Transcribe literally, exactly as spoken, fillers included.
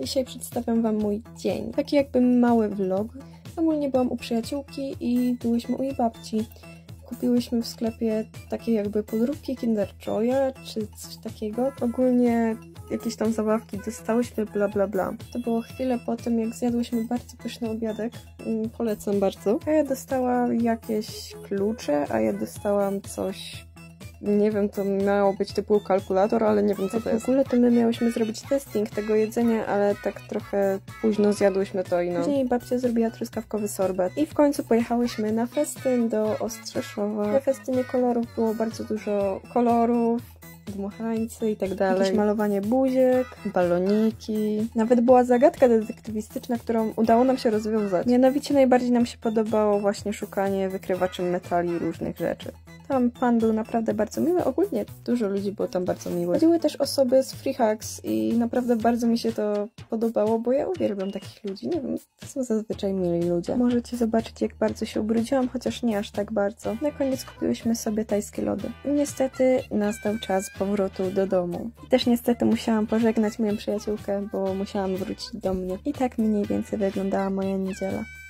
Dzisiaj przedstawiam wam mój dzień. Taki jakby mały vlog. Ogólnie byłam u przyjaciółki i byłyśmy u jej babci. Kupiłyśmy w sklepie takie jakby podróbki Kinder Joya czy coś takiego. Ogólnie jakieś tam zabawki dostałyśmy, bla bla bla. To było chwilę po tym, jak zjadłyśmy bardzo pyszny obiadek. Polecam bardzo. A ja dostałam jakieś klucze, a ja dostałam coś... Nie wiem, to miało być typu kalkulator, ale nie wiem, co to jest. W ogóle to my miałyśmy zrobić testing tego jedzenia, ale tak trochę późno zjadłyśmy to i no. Później babcia zrobiła truskawkowy sorbet. I w końcu pojechałyśmy na festyn do Ostrzeszowa. Na festynie kolorów było bardzo dużo kolorów, dmuchańcy i tak dalej. Jakieś malowanie buziek, baloniki. Nawet była zagadka detektywistyczna, którą udało nam się rozwiązać. Mianowicie najbardziej nam się podobało właśnie szukanie wykrywaczy metali i różnych rzeczy. Tam pan był naprawdę bardzo miły. Ogólnie dużo ludzi było tam bardzo miłych. Chodziły też osoby z Free Hugs i naprawdę bardzo mi się to podobało, bo ja uwielbiam takich ludzi. Nie wiem, to są zazwyczaj mili ludzie. Możecie zobaczyć, jak bardzo się ubrudziłam, chociaż nie aż tak bardzo. Na koniec kupiłyśmy sobie tajskie lody. I niestety nastał czas powrotu do domu. I też niestety musiałam pożegnać moją przyjaciółkę, bo musiałam wrócić do mnie. I tak mniej więcej wyglądała moja niedziela.